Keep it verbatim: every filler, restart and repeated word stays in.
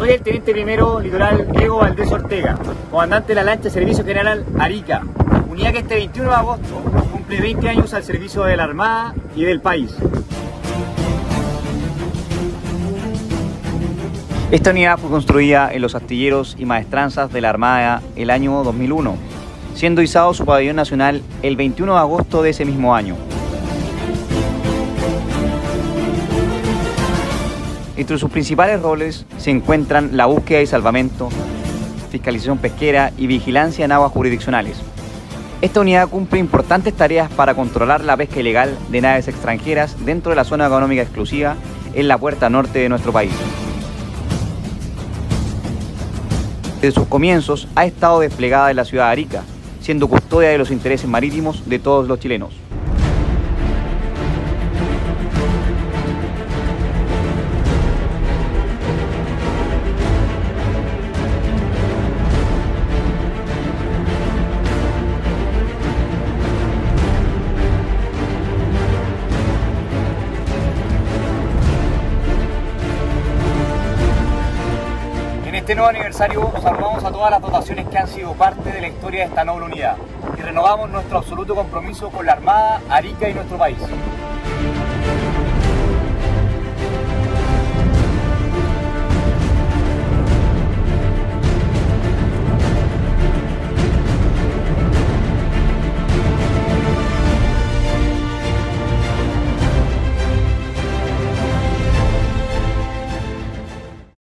Soy el teniente primero litoral Diego Valdés Ortega, comandante de la lancha Servicio General Arica, unidad que este veintiuno de agosto cumple veinte años al servicio de la Armada y del país. Esta unidad fue construida en los astilleros y maestranzas de la Armada el año dos mil uno, siendo izado su pabellón nacional el veintiuno de agosto de ese mismo año. Entre sus principales roles se encuentran la búsqueda y salvamento, fiscalización pesquera y vigilancia en aguas jurisdiccionales. Esta unidad cumple importantes tareas para controlar la pesca ilegal de naves extranjeras dentro de la zona económica exclusiva en la puerta norte de nuestro país. Desde sus comienzos ha estado desplegada en la ciudad de Arica, siendo custodia de los intereses marítimos de todos los chilenos. En este nuevo aniversario saludamos a todas las dotaciones que han sido parte de la historia de esta noble unidad y renovamos nuestro absoluto compromiso con la Armada, Arica y nuestro país.